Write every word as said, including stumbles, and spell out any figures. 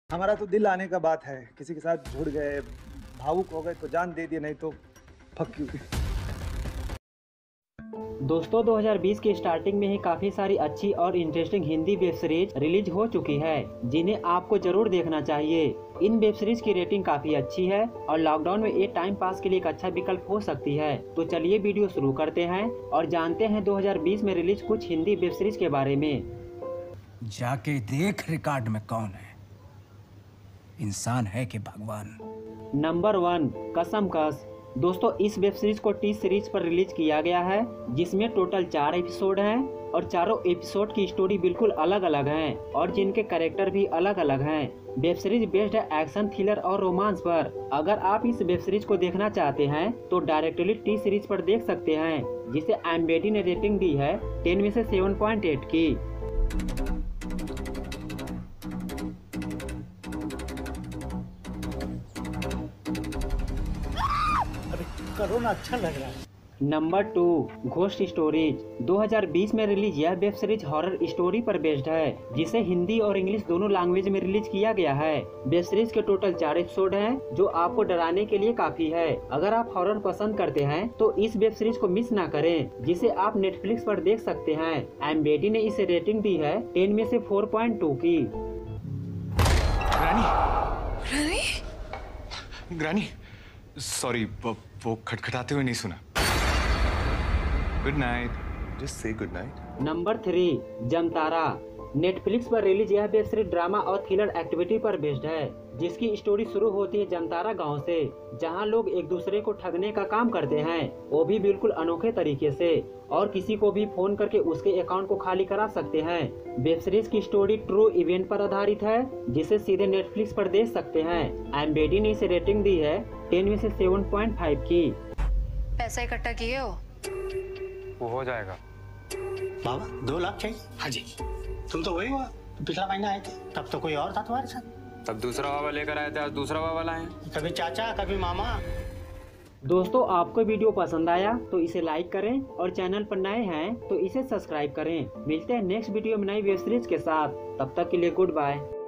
हमारा तो दिल आने का बात है, किसी के साथ जुड़ गए, भावुक हो गए तो जान दे दिए, नहीं तो फक यू। दोस्तों दो हज़ार बीस की स्टार्टिंग में ही काफी सारी अच्छी और interesting Hindi web series release हो चुकी है, जिन्हें आपको जरूर देखना चाहिए। इन वेब सीरीज की रेटिंग काफी अच्छी है और लॉकडाउन में ये टाइम पास के लिए एक अच्छा विकल्प हो सकती है। तो चलिए वीडियो शुरू करते हैं और जानते हैं दो हज़ार बीस में रिलीज कुछ हिंदी वेब सीरीज के बारे में। जाके देख रिकॉर्ड में कौन है, इंसान है कि भगवान। नंबर वन, कसम कस। दोस्तों इस वेब सीरीज को टी सीरीज पर रिलीज किया गया है, जिसमें टोटल चार एपिसोड हैं और चारों एपिसोड की स्टोरी बिल्कुल अलग अलग हैं और जिनके कैरेक्टर भी अलग अलग हैं। वेब सीरीज बेस्ड है एक्शन, थ्रिलर और रोमांस पर। अगर आप इस वेब सीरीज को देखना चाहते हैं तो डायरेक्टली टी सीरीज पर देख सकते हैं, जिसे एमबीडी ने रेटिंग दी है टेन में से सेवन पॉइंट एट की। करो ना, अच्छा लग रहा है। Number two, ghost stories. दो हज़ार बीस में रिलीज यह वेब सीरीज हॉरर स्टोरी पर बेस्ड है, जिसे हिंदी और इंग्लिश दोनों लैंग्वेज में रिलीज किया गया है। वेब सीरीज के टोटल चार एपिसोड हैं, जो आपको डराने के लिए काफी है। अगर आप हॉरर पसंद करते हैं तो इस वेब सीरीज को मिस ना करें, जिसे आप नेटफ्लिक्स पर देख सकते हैं। एमबीडी ने इसे रेटिंग दी है टेन में से फोर पॉइंट टू की। ग्रानी, ग्रानी, सॉरी, वो खटखटाते हुए नहीं सुना। Good night, just say good night. Number three, Jamtara. Netflix पर रिलीज यह वेब सीरीज ड्रामा और थ्रिलर एक्टिविटी पर बेस्ड है, जिसकी स्टोरी शुरू होती है जमतारा गांव से, जहां लोग एक दूसरे को ठगने का काम करते हैं, वो भी बिल्कुल अनोखे तरीके से, और किसी को भी फोन करके उसके अकाउंट को खाली करा सकते हैं। वेब सीरीज की स्टोरी ट्रू इवेंट पर आधारित है, जिसे सीधे नेटफ्लिक्स पर देख सकते हैं। एमबीडी ने इसे रेटिंग दी है टेन में से सेवन पॉइंट फाइव की। पैसा इकट्ठा किए हो? वो हो जाएगा। बाबा दो लाख चाहिए। हाँ जी। तुम तो वही हुआ तो पिछला महीना आए थे, तब तो कोई और था तुम्हारे साथ। तब दूसरा बाबा लेकर आए थे, आज दूसरा बाबा लाए हैं। कभी चाचा कभी मामा। दोस्तों आपको वीडियो पसंद आया तो इसे लाइक करें और चैनल पर नए हैं तो इसे सब्सक्राइब करें। मिलते हैं नेक्स्ट वीडियो में नई वेब सीरीज के साथ, तब तक के लिए गुड बाय।